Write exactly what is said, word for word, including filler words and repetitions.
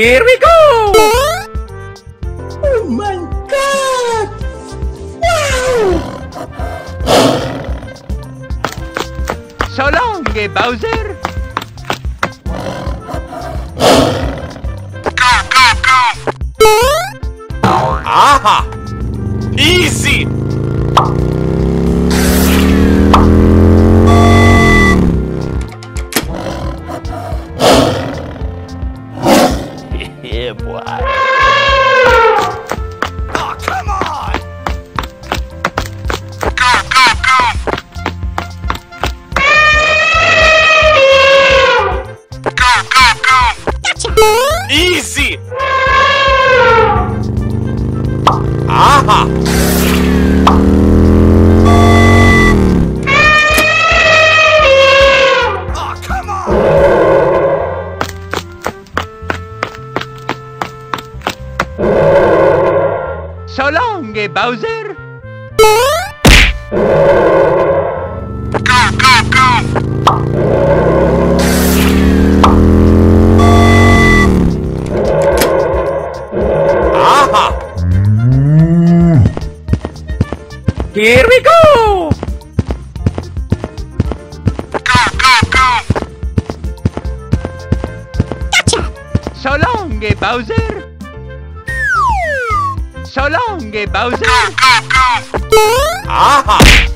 Here we go! Oh my god! Wow! So long, Bowser! Go, go, go! Aha! Easy! Yeah, boy. Oh, come on! Go, go, go! Go, go, go! Gotcha! Easy! Aha! Oh, come on! So long, Bowser! Go, go, go! Aha! Here we go! Go, go, go! Gotcha! So long, Bowser! So long, Bowser! Go, go, go! Aha!